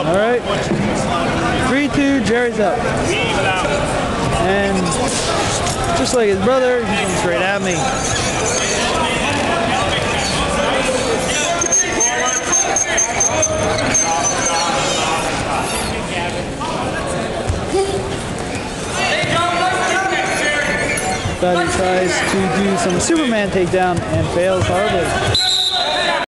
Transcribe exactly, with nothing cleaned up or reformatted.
All right. three two, Jerry's up. And just like his brother, he comes straight at me. But he tries to do some Superman takedown and fails horribly.